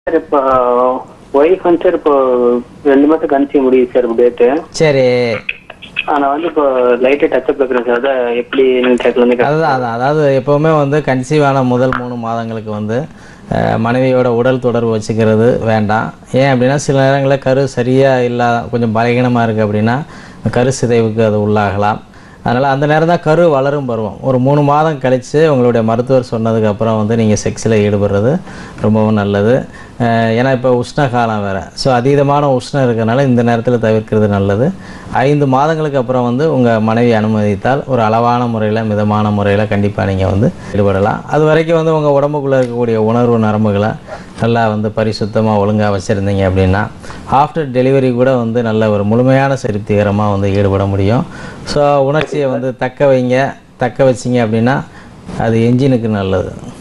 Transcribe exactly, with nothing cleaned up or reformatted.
Sir இப்போ wife வந்து sir இப்போ ரெண்டு மாதம் கன்சீவ் முடியுது சார் டேட்டு. சரி. ஆனால் வந்து இப்போ லைட்டாக டச்சப் இருக்கிறேன் சார். அதை எப்படி நீங்கள் கேட்கலாம்? அதுதான் அதான் அதாவது எப்போவுமே வந்து கன்சீவ் ஆன முதல் மூணு மாதங்களுக்கு வந்து மனைவியோட உடல் தொடர்பு வச்சுக்கிறது வேண்டாம். ஏன் அப்படின்னா சில நேரங்களில் கரு சரியாக இல்லாத கொஞ்சம் பலகீனமாக இருக்குது அப்படின்னா கரு சிதைவுக்கு அது உள்ளாகலாம். அதனால் அந்த நேரம் தான் கரு வளரும் பருவம். ஒரு மூணு மாதம் கழித்து உங்களுடைய மருத்துவர் சொன்னதுக்கப்புறம் வந்து நீங்கள் செக்ஸில் ஈடுபடுறது ரொம்பவும் நல்லது. ஏன்னா இப்போ உஷ்ண காலம் வேறு, ஸோ அதீதமான உஷ்ணம் இருக்கிறனால இந்த நேரத்தில் தவிர்க்கிறது நல்லது. ஐந்து மாதங்களுக்கு அப்புறம் வந்து உங்கள் மனைவி அனுமதித்தால் ஒரு அளவான முறையில் மிதமான முறையில் கண்டிப்பாக நீங்கள் வந்து ஈடுபடலாம். அது வரைக்கும் வந்து உங்கள் உடம்புக்குள்ளே இருக்கக்கூடிய உணர்வு நரம்புகளை நல்லா வந்து பரிசுத்தமாக ஒழுங்காக வச்சுருந்தீங்க அப்படின்னா ஆஃப்டர் டெலிவரி கூட வந்து நல்ல ஒரு முழுமையான திருப்திகரமாக வந்து ஈடுபட முடியும். ஸோ உணர்ச்சியை வந்து தக்க வைங்க, தக்க வச்சிங்க அப்படின்னா அது என்ஜினுக்கு நல்லது.